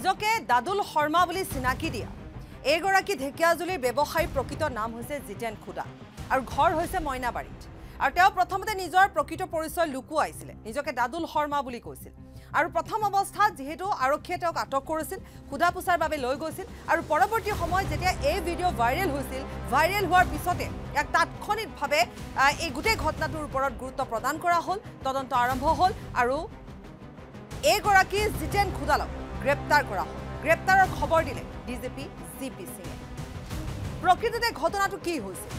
নিজকে দাদুল শৰ্মা বুলি চিনাকি দিয়া এইগৰাকী ঢেকিয়াজুলিৰ ব্যৱসায়ী প্ৰকৃত নাম হৈছে জিতেন খুদা আৰু ঘৰ হৈছে মইনাবাৰীত আৰু তেওঁ প্ৰথমতে নিজৰ প্ৰকৃত পৰিচয় লুকুৱাইছিল নিজকে দাদুল শৰ্মা বুলি কৈছিল আৰু প্ৰথম অৱস্থাত যেহেতু আৰক্ষীয়ে তেওঁক আটক কৰিছিল খুদা পুছাৰ বাবে লৈ গৈছিল আৰু পৰৱৰ্তী সময়ত যেতিয়া এই ভিডিঅ' ভাইৰেল হৈছিল ভাইৰেল হোৱাৰ পিছতে এক তাৎক্ষণিকভাৱে এই গোটেই ঘটনাটোৰ ওপৰত গুৰুত্ব প্ৰদান কৰা হ'ল তদন্ত আৰম্ভ হ'ল আৰু এইগৰাকী জিতেন খুদালক গ্ৰেপ্তাৰ কৰা হ'ল গ্ৰেপ্তাৰৰ খবৰ দিলে ডিজিপি জিপি সিঙে প্ৰকৃততে ঘটনাটো কি হৈছিল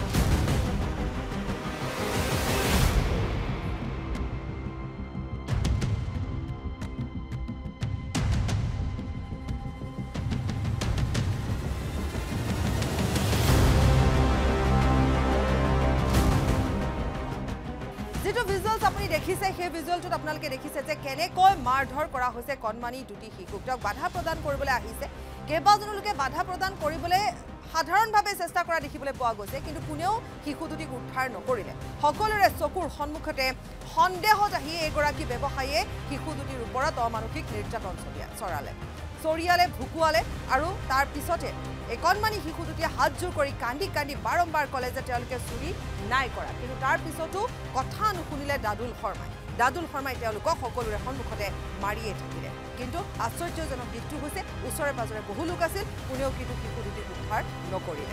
যেটো ভিজুয়ালস আপুনি দেখিছে সেই ভিজুয়ালটোত আপোনালোকে দেখিছে যে কেনেকৈ মাৰধৰ কৰা হৈছে কণমানি দুটি শিশুক তেওঁক বাধা প্ৰদান কৰিবলৈ আহিছে কেইবাজনো লোকে বাধা প্ৰদান কৰিবলৈ সাধাৰণভাৱে চেষ্টা কৰা দেখিবলৈ পোৱা গৈছে কিন্তু কোনেও শিশু দুটিক উদ্ধাৰ নকৰিলে সকলোৰে চকুৰ সন্মুখতে সন্দেহত আহি এগৰাকী ব্যৱসায়ীয়ে শিশু দুটিৰ ওপৰত অমানসিক নিৰ্যাতন চৰিয়ালে ভুকুৱালে আৰু তাৰ পিছতে এই কণমানি শিশু দুটিয়ে হাতজোৰ কৰি কান্দি কান্দি বাৰম্বাৰ ক'লে যে তেওঁলোকে চুৰি নাই কৰা কিন্তু তাৰ পিছতো কথা নুশুনিলে দাদুল শৰ্মাই তেওঁলোকক সকলোৰে সন্মুখতে মাৰিয়ে থাকিলে কিন্তু আশ্চৰ্যজনক দিশটো হৈছে ওচৰে পাজৰে বহু লোক আছিল কোনেও কিন্তু শিশু দুটিক উদ্ধাৰ নকৰিলে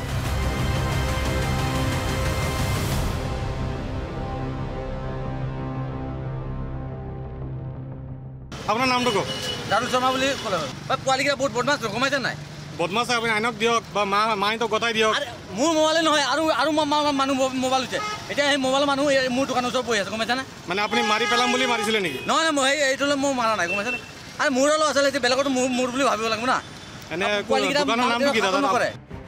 আপোনাৰ নামটো কওক দাদুল শৰ্মা বুলি ক'লে হয় পোৱালিকেইটা বহুত বদমাছ গমাইছে নাই বদমাছ আপুনি আইনক দিয়ক বা মাইনক গতাই দিয়ক মোৰ মোবাইলে নহয় আৰু মানুহ মোবাইল হৈছে এতিয়া সেই মোবাইলৰ মানুহ মোৰ দোকানৰ ওচৰত বহি আছে গমাইছে নে মানে আপুনি মাৰি পেলাম বুলি মাৰিছিলে নেকি নহয় মই এইটো মোৰ মাৰা নাই গমাইছে নে আৰু মোৰ অলপ আচলতে এতিয়া বেলেগতো মোৰ বুলি ভাবিব লাগিব না এনে দোকানৰ নামটো কি দাদা নকৰে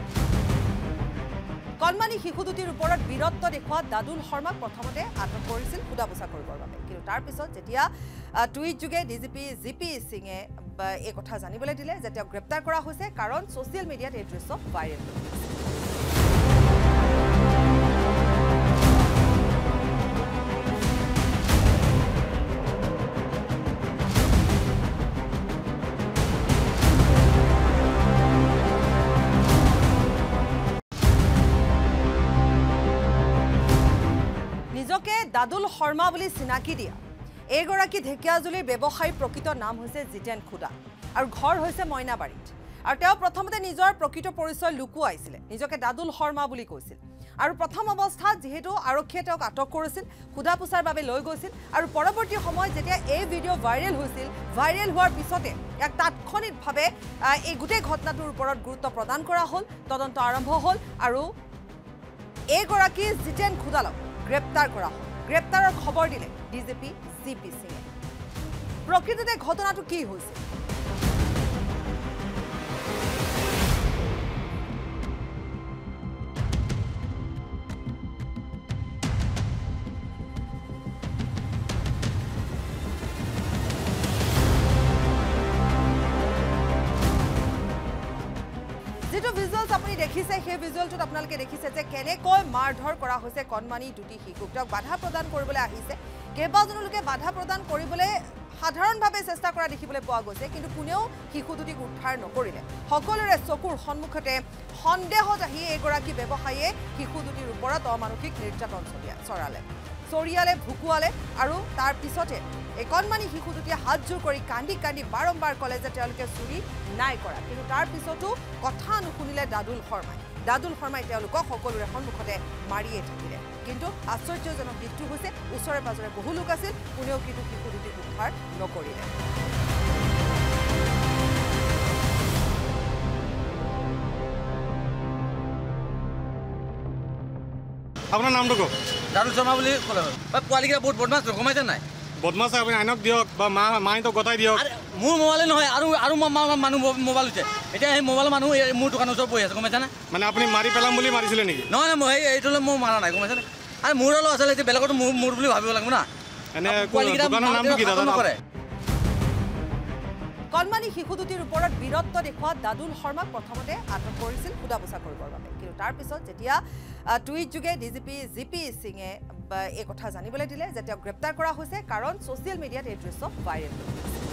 কণমানি শিশু দুটিৰ ওপৰত বীৰত্ব দেখুওৱা দাদুল শৰ্মাক প্ৰথমতে আটক কৰিছিল সোধা পোছা কৰিবৰ বাবে কিন্তু তাৰ পিছত যেতিয়া টুইট যোগে ডিজিপি জিপি সিঙে এই কথা জানিবলৈ দিলে যে তেওঁক গ্ৰেপ্তাৰ কৰা হৈছে কাৰণ ছ'চিয়েল মিডিয়াত এই দৃশ্য ভাইৰেল হৈছে নিজকে দাদুল শৰ্মা বুলি চিনাকি দিয়া এইগৰাকী ঢেকিয়াজুলিৰ ব্যৱসায়ী প্ৰকৃত নাম হৈছে জিতেন খুদা আৰু ঘৰ হৈছে মইনাবাৰীত আৰু তেওঁ প্ৰথমতে নিজৰ প্ৰকৃত পৰিচয় লুকুৱাইছিল নিজকে দাদুল শৰ্মা বুলি কৈছিল আৰু প্ৰথম অৱস্থাত যেহেতু আৰক্ষীয়ে তেওঁক আটক কৰিছিল খুদা পুছাৰ বাবে লৈ গৈছিল আৰু পৰৱৰ্তী সময়ত যেতিয়া এই ভিডিঅ' ভাইৰেল হৈছিল ভাইৰেল হোৱাৰ পিছতে এক তাৎক্ষণিকভাৱে এই গোটেই ঘটনাটোৰ ওপৰত গুৰুত্ব প্ৰদান কৰা হ'ল তদন্ত আৰম্ভ হ'ল আৰু এইগৰাকী জিতেন খুদালক গ্ৰেপ্তাৰ কৰা হ'ল গ্ৰেপ্তাৰৰ খবৰ দিলে ডিজিপি জিপি সিঙে প্ৰকৃততে ঘটনাটো কি হৈছিল যেটো ভিজুয়ালস আপুনি দেখিছে সেই ভিজুয়ালটোত আপোনালোকে দেখিছে যে কেনেকৈ মাৰধৰ কৰা হৈছে কণমানি দুটি শিশুক তেওঁক বাধা প্ৰদান কৰিবলৈ আহিছে কেইবাজনো লোকে বাধা প্ৰদান কৰিবলৈ সাধাৰণভাৱে চেষ্টা কৰা দেখিবলৈ পোৱা গৈছে কিন্তু কোনেও শিশু দুটিক উদ্ধাৰ নকৰিলে সকলোৰে চকুৰ সন্মুখতে সন্দেহত আহি এগৰাকী ব্যৱসায়ীয়ে শিশু দুটিৰ ওপৰত অমানসিক নিৰ্যাতন চৰিয়ালে ভুকুৱালে আৰু তাৰ পিছতে এই কণমানি শিশু দুটিয়ে হাতজোৰ কৰি কান্দি কান্দি বাৰম্বাৰ ক'লে যে তেওঁলোকে চুৰি নাই কৰা কিন্তু তাৰ পিছতো কথা নুশুনিলে দাদুল শৰ্মাই তেওঁলোকক সকলোৰে সন্মুখতে মাৰিয়ে থাকিলে কিন্তু আশ্চৰ্যজনক দিশটো হৈছে ওচৰে পাজৰে বহু লোক আছিল কোনেও কিন্তু শিশু দুটিক উদ্ধাৰ নকৰিলে আপোনাৰ নামটো কওক দাদুল শৰ্মা বুলি ক'লে হয় পোৱালিকেইটা বহুত বদমাছ গমাইছে নাই বদমাছ আপুনি আইনক দিয়ক বা মাইনক গতাই দিয়ক মোৰ মোবাইলে নহয় আৰু মানুহ মোবাইল হৈছে এতিয়া সেই মোবাইলৰ মানুহ মোৰ দোকানৰ ওচৰত বহি আছে গমাইছে নে মানে আপুনি মাৰি পেলাম বুলি মাৰিছিলে নেকি নহয় মই এইটো মোৰ মাৰা নাই গমাইছে নে আৰু মোৰ অলপ আচলতে এতিয়া বেলেগতো মোৰ বুলি ভাবিব লাগিব না এনে দোকানৰ নামটো কি দাদা নকৰে কণমানি শিশু দুটিৰ ওপৰত বীৰত্ব দেখুওৱা দাদুল শৰ্মাক প্ৰথমতে আটক কৰিছিল সোধা পোছা কৰিবৰ বাবে কিন্তু তাৰ পিছত যেতিয়া টুইট যোগে ডিজিপি জিপি সিঙে এই কথা জানিবলৈ দিলে যে তেওঁক গ্ৰেপ্তাৰ কৰা হৈছে কাৰণ ছ'চিয়েল মিডিয়াত এই দৃশ্য ভাইৰেল হৈছে